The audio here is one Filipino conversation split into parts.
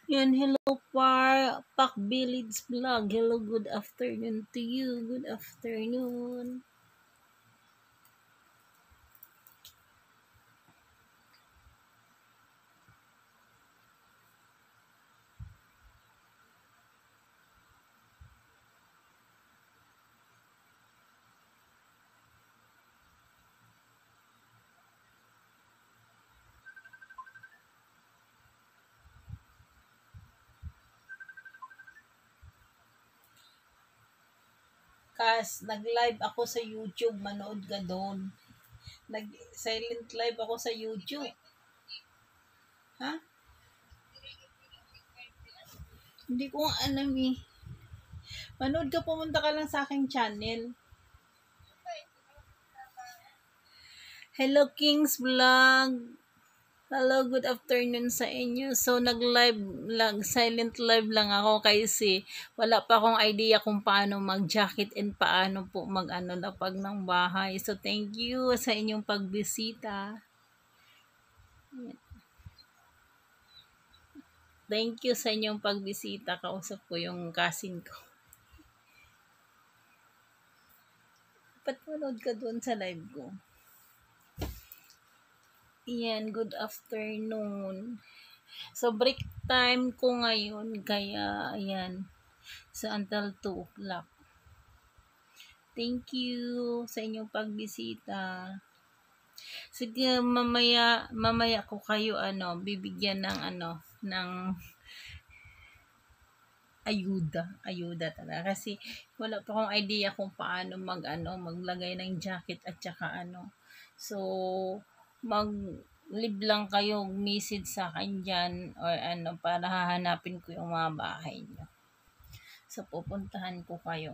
Yan, hello Pak Village Vlog. Hello, good afternoon to you. Good afternoon. Nag-live ako sa YouTube. Manood ka doon. Nag-silent live ako sa YouTube. Ha? Hindi ko alam eh. Manood ka, pumunta ka lang sa aking channel. Hello Kings Vlog. Hello, good afternoon sa inyo. So, nag-live lang, silent live lang ako kasi wala pa akong idea kung paano mag-jacket and paano po mag-ano lapag ng bahay. So, thank you sa inyong pagbisita. Thank you sa inyong pagbisita. Kausap ko yung cousin ko. Ba't manood ka doon sa live ko? Iyan, good afternoon. So, break time ko ngayon. Kaya, ayan. So, until 2 o'clock. Thank you sa inyong pagbisita. Sige, mamaya ko kayo bibigyan ng ng ayuda talaga kasi wala pa akong idea kung paano maglagay ng jacket at saka ano. So, mag-leave lang kayo message sa akin diyan or para hahanapin ko yung mga bahay niyo. So, pupuntahan ko kayo.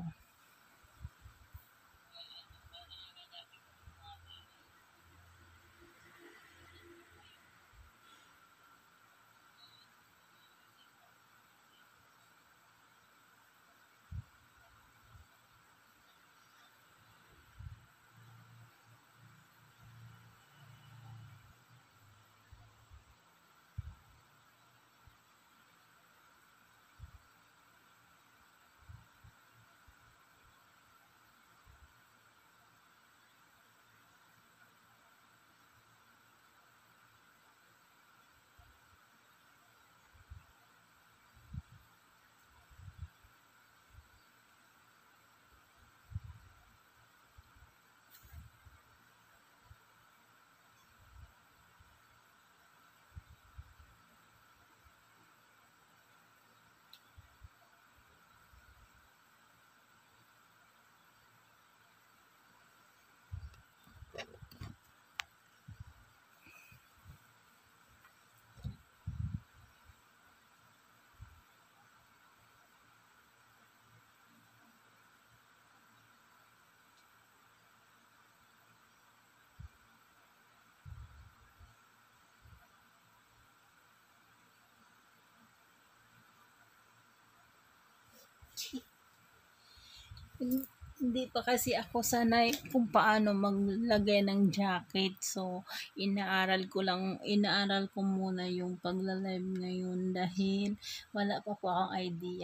Hindi pa kasi ako sanay kung paano maglagay ng jacket. So, inaaral ko muna yung pagla-live ngayon dahil wala pa po akong idea.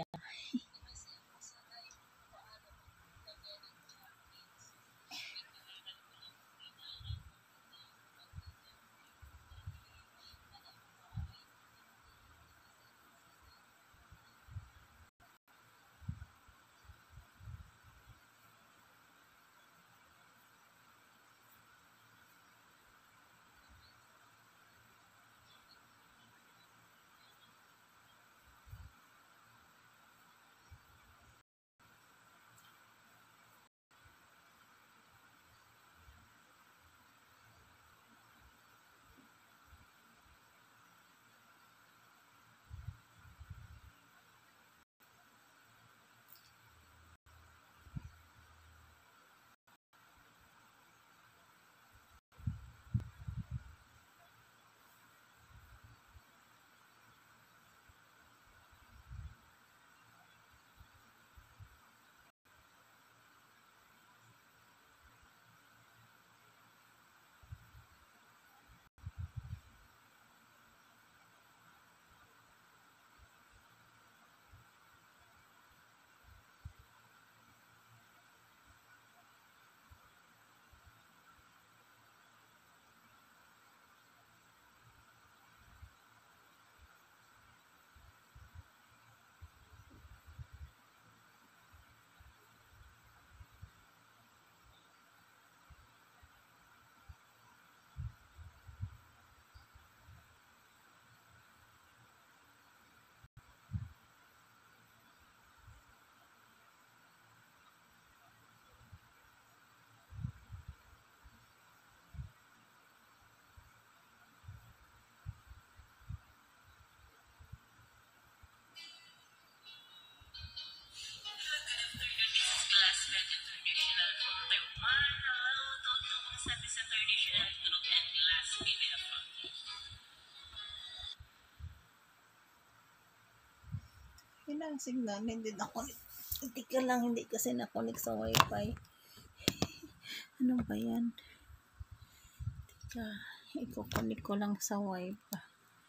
Yun ang signal, hindi na hindi ka lang, hindi kasi na-connect sa wifi. Ano ba yan? Teka, iko-connect ko lang sa wifi.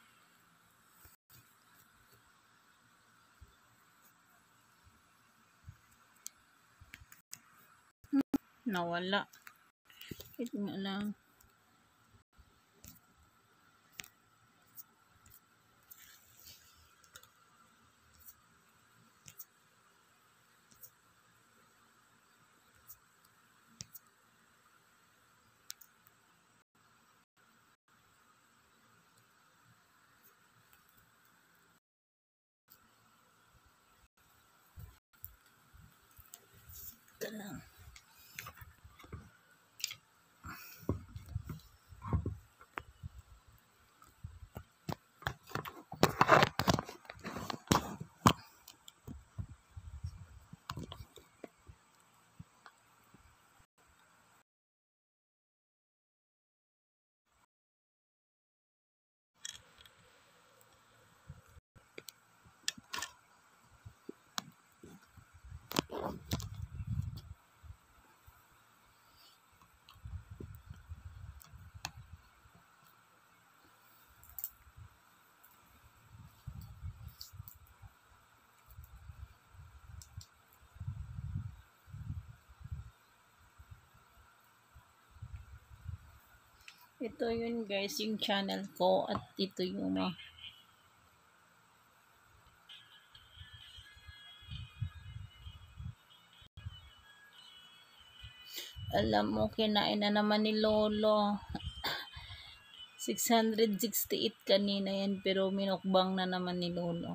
Nawala. Wait nga lang. Ito lang. Ito yun guys, yung channel ko at ito yung alam mo, kinain na naman ni Lolo. 668 kanina yan, pero minukbang na naman ni Lolo.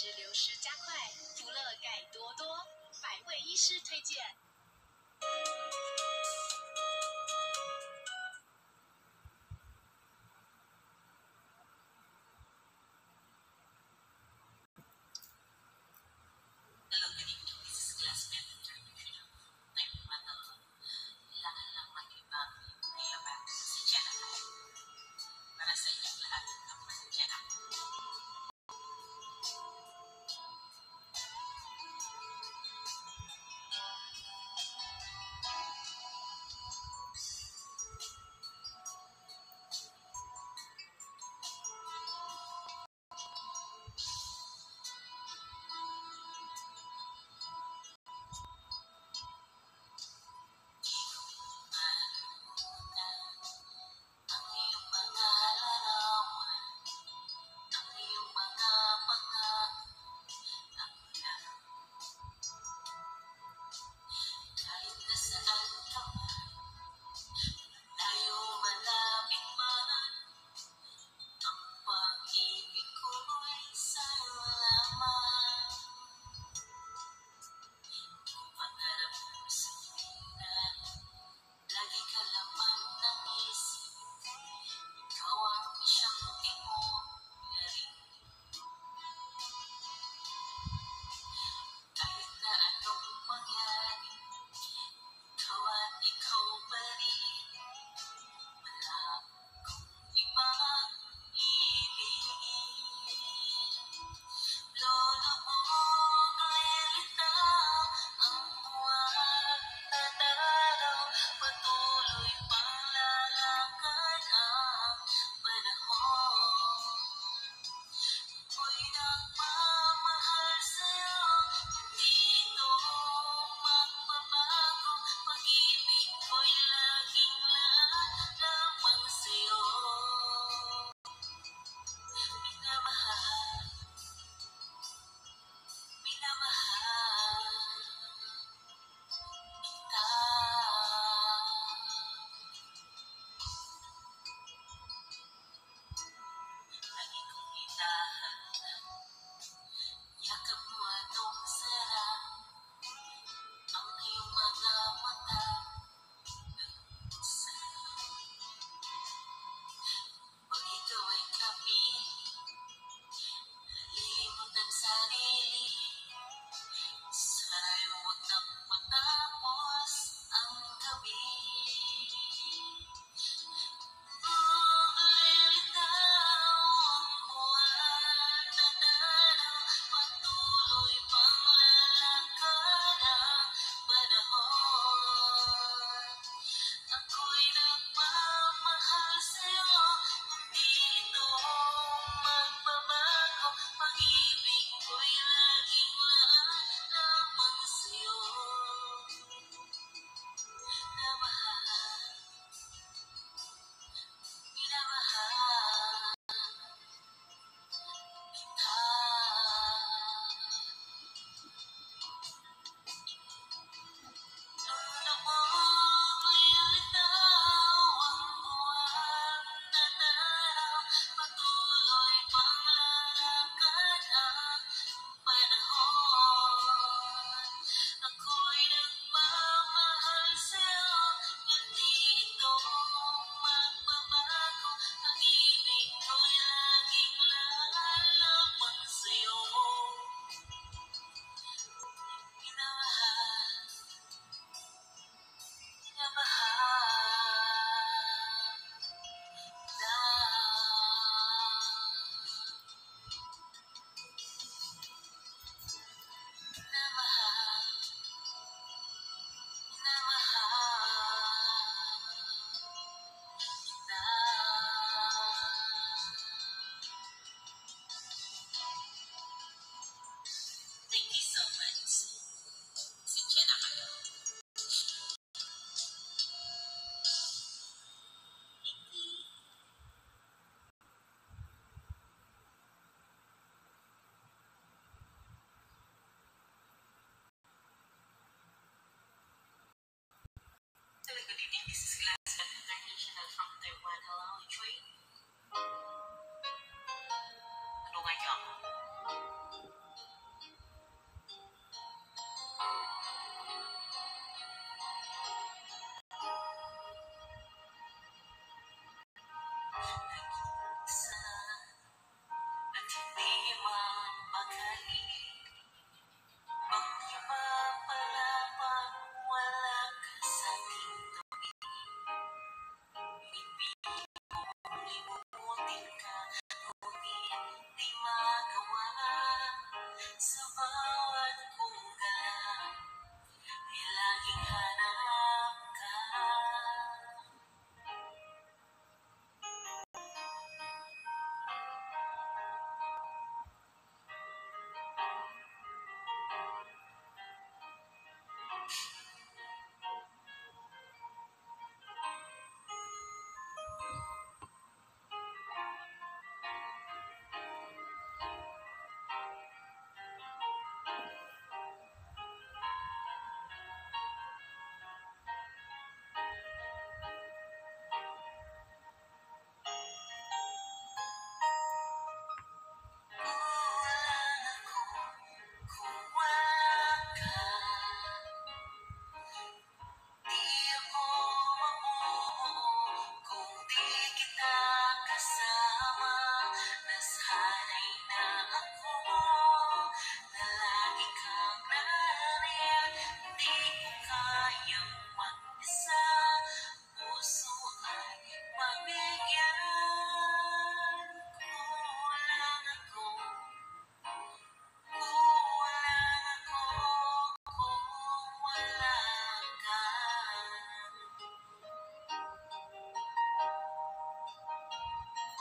脂流失加快，福乐钙多多，百位医师推荐。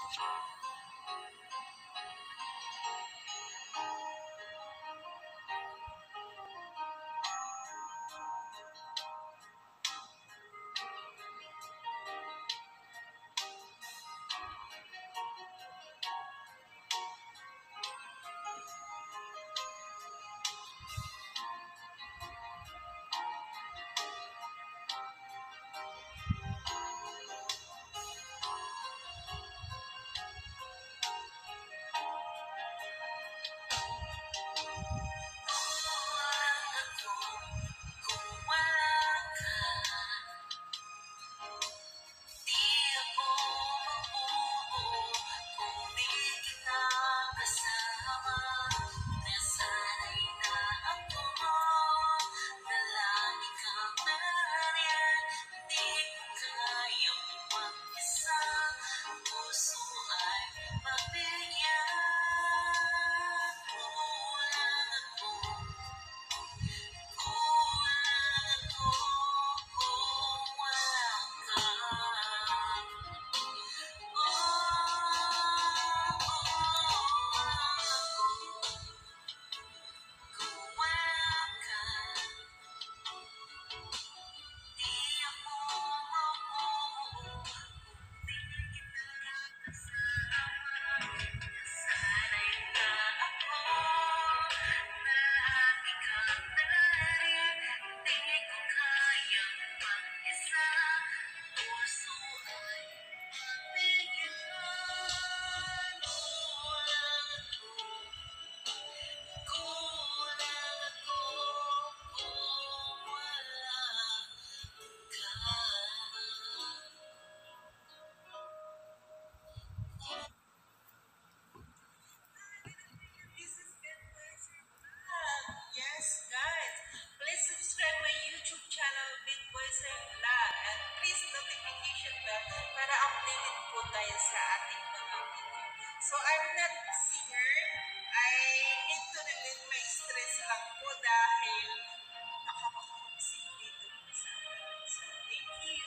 Yes, guys. Please subscribe my YouTube channel, Big Boys and Vlog. And please notification bell para updated po tayo sa ating mga video. So, I'm not a singer. I need to relieve my stress lang po dahil nakakapag-sing dito po sa akin. So, thank you.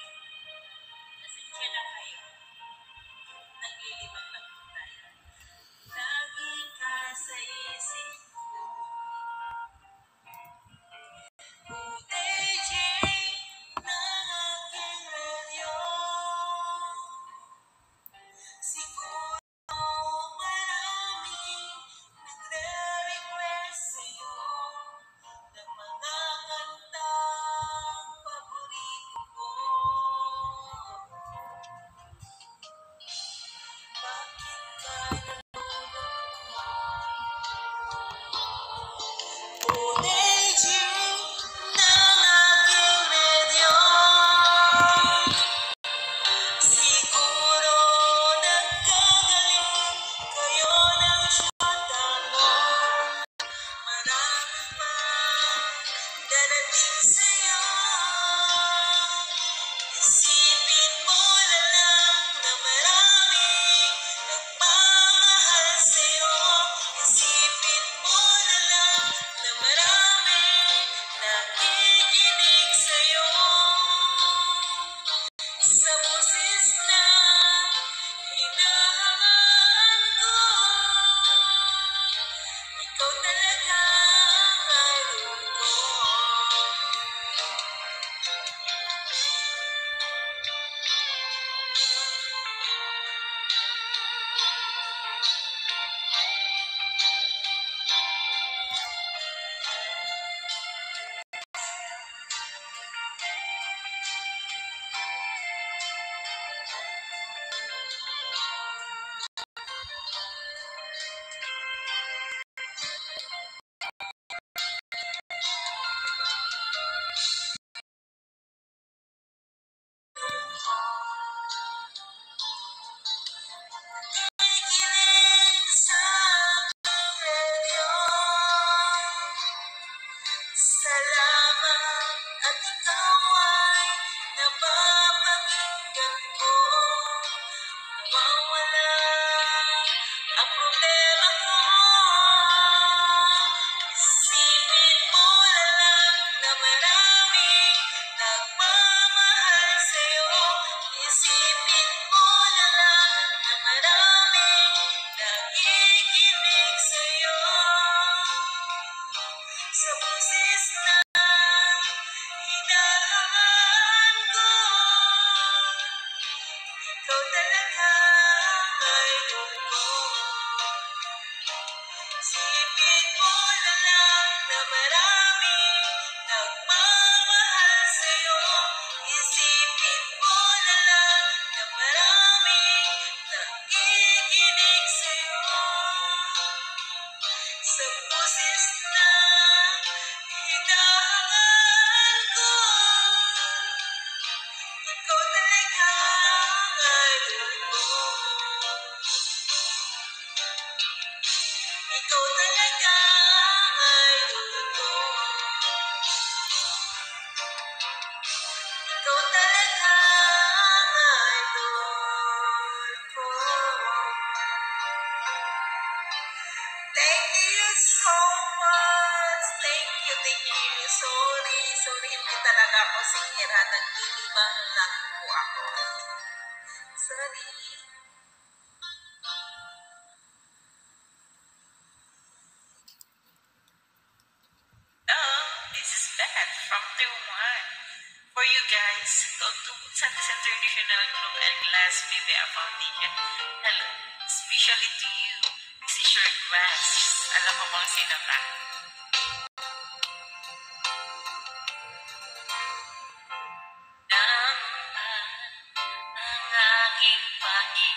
Pasensya na kayo. Naglilibang lang po tayo. Lagi ka sa isip DJ ng aking radyo. Siguro Ikaw talaga ang idol ko. Isipin mo na lang na maraming nagmamahal sa'yo. Isipin mo na lang na maraming nakikinig sa'yo. Sa boses na hinahangaan ko, ikaw talaga ang idol ko. Ikaw talaga ang idol ko. Ikaw talaga ang idol ko. Thank you so much. Thank you. Sorry, hindi talaga ako singer. Nag-iibang lang po ako. Sorry. Hello, this is Beth from Taiwan. For you guys, Tugtusan International Group and Glass BBA Foundation. Hello, especially to you. This is your class. Alam mo kung sino ka. Ang aking paging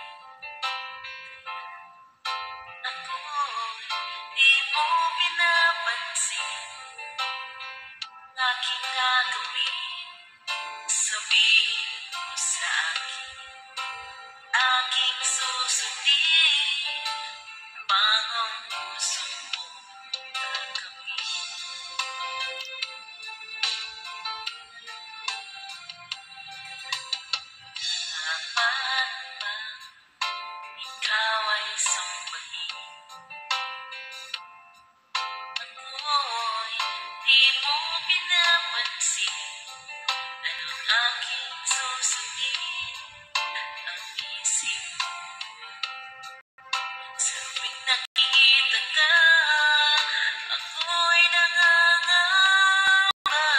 ako'y di mo pinapansin. Aking gagawin, sabihin mo sa akin. Aking susundin, pang ang puso mo gagawin. Dapat ba ikaw ay sambahin? Ako'y di mo pinapansin. Anong aking susundin? Ang isip mo. Sa tuwing nakikita ka, ako'y nangangamba.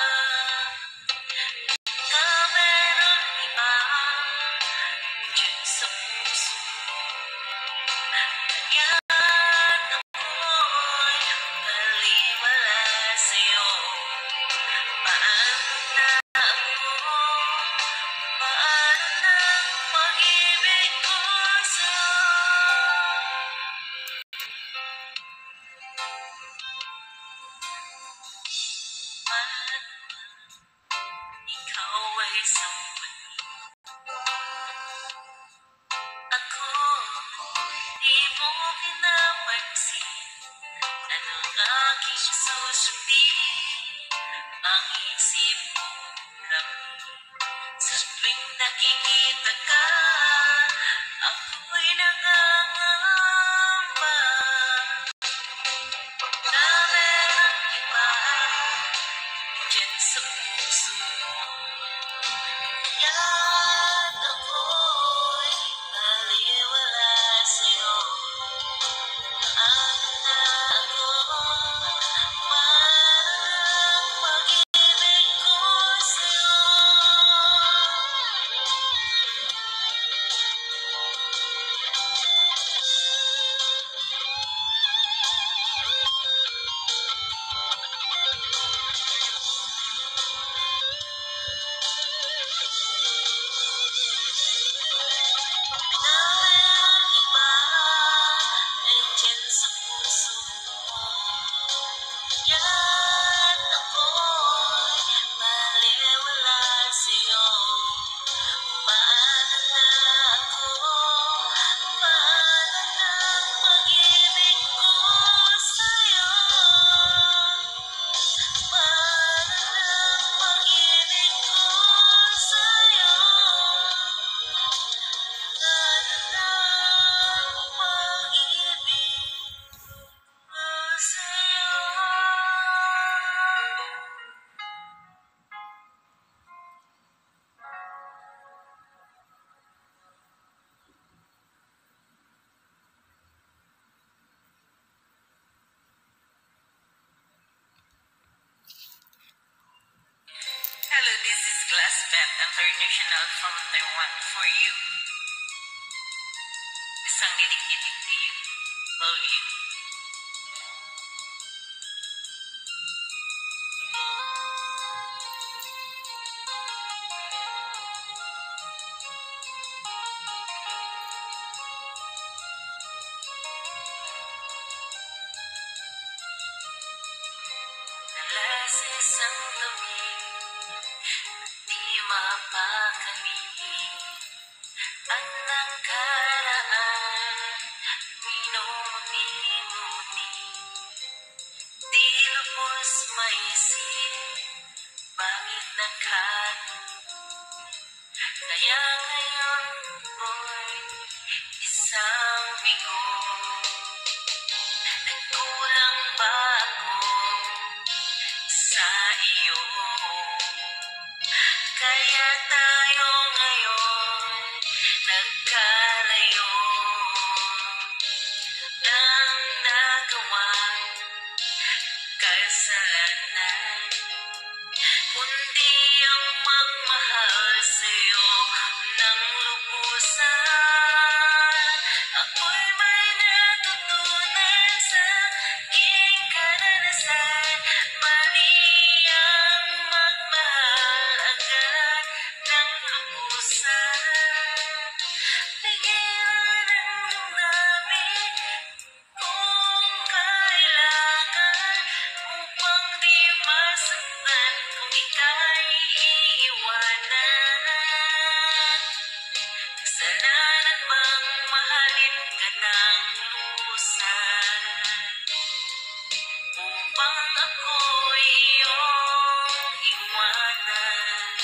Ka meron iba dyan sa puso mo. Kaya't ako'y baliwala sa'yo. Paano na ako? Paano na pag-ibig ko sa'yo? Paano ikaw ay sambahin? Ako, di mo pinapansin. Anong aking susundin? Ang isip mo gabi. Sa tuwing nakikita ka, ako'y nangangamba. Na merong iba dyan sa puso mo. Kaya't ako'y baliwala sa'yo. Paano na ako? Paano ang pag-ibig ko sa'yo? I'm dedicated to you. Love you. Alas isang tabi, di mapakali. Ang nakaraan, minumuni-muni. Di lubos maisip, bakit kaya ngayon ko'y isang bigo. Nagkulang ba ako sa iyo? Kaya tayo ngayon nagkalayo ng nagawang kasalanan, kundi ang magmahal sa'yo ng lubusan. Ako'y may natutunan sa aking karanasan, mali ang magmahal agad ng lubusan. Pigilan ang damdamin kung kailangan, upang di masaktan kung ika'y iiwanan. Kasalanan bang mahalin ka ng lubusan, upang ako'y iyong iwanan?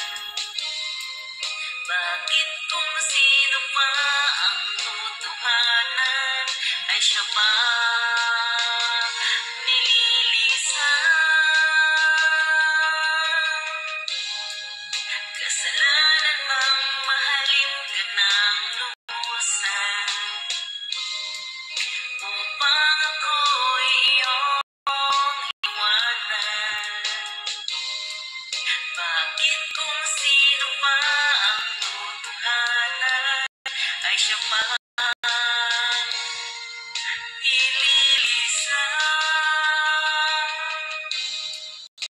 Bakit kung sino pa ang totohanan ay siya pa nililisan? Kasalanan bang mahalin ka ng lubusan, upang ako'y iyong iwanan? Bakit kung sino pa ang totohanan ay siya pa nililisan?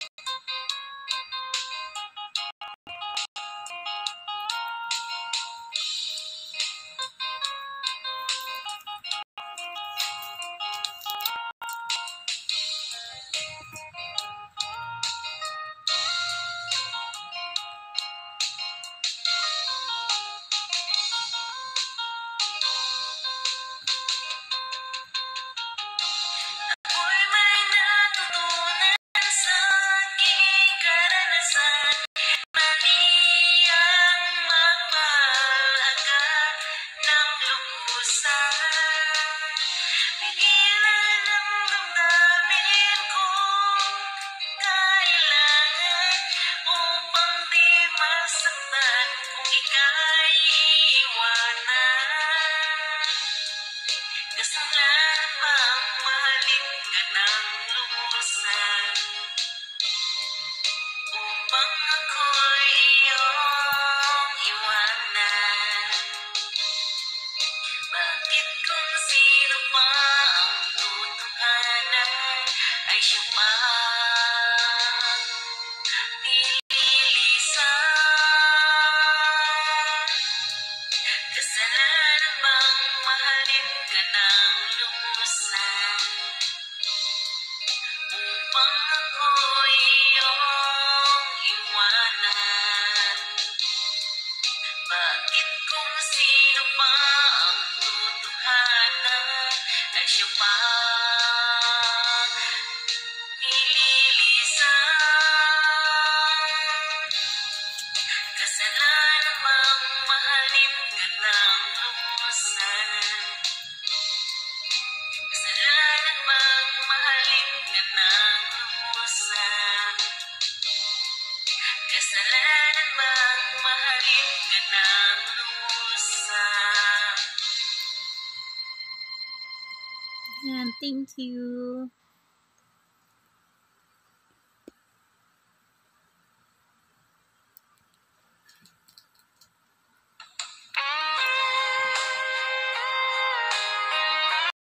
Ako'y may natutunan sa aking karanasan, mali ang magmahal agad ng lubusan. Pigilan ang damdamin kung kailangan, upang di masaktan kung ika'y iiwanan. Kasalanan bang mahalin ka ng lubusan, upang ako'y iyong iwanan? Bakit kung sino pa ang totohanan ay siya pa nililisan? Kasalanan bang mahalin ka ng lubusan, upang ako'y iyong iwanan? Bakit kung sino pa ang totohanan ay siya pa nililisan? Kasalanan bang mahalin ka ng lubusan, kasalanan bang mahalin ka ng lubusan? Kasalanan bang mahalin ka ng lubusan? Yan, thank you.